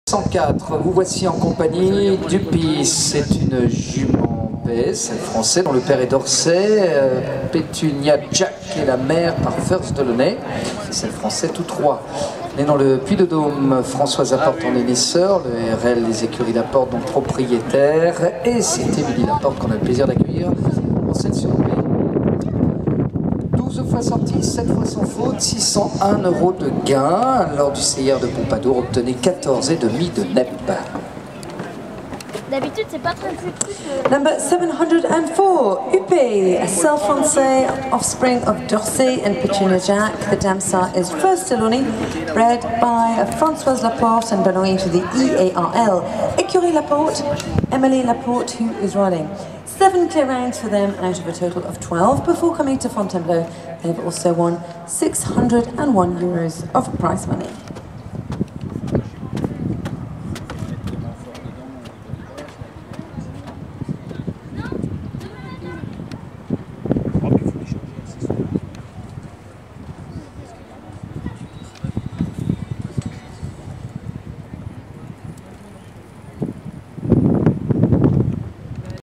104, vous voici en compagnie du PIS. C'est une jument baisse, français, dont le père est d'Orsay. Pétunia Jack est la mère par First Delaunay. C'est le français, tous trois. Nés dans le Puy-de-Dôme, Françoise Laporte en est les sœurs, le RL, les écuries Laporte, donc propriétaires. Et c'est Émilie Laporte qu'on a le plaisir d'accueillir en cette surprise. 12 fois sortie, 7 fois sans faute, 601 € de gain. Lors du CIR de Pompadour, obtenez 14,5 de NEP. D'habitude, c'est pas très plus. Number 704, Huppé, a self-français offspring of d'Orsay and Pétunia Jack. The damsel is First Delaunay, bred by Françoise Laporte and belonging to the EARL. Écurie Laporte, Emily Laporte, who is riding. 7 clear rounds for them out of a total of 12 before coming to Fontainebleau. They've also won €601 of prize money.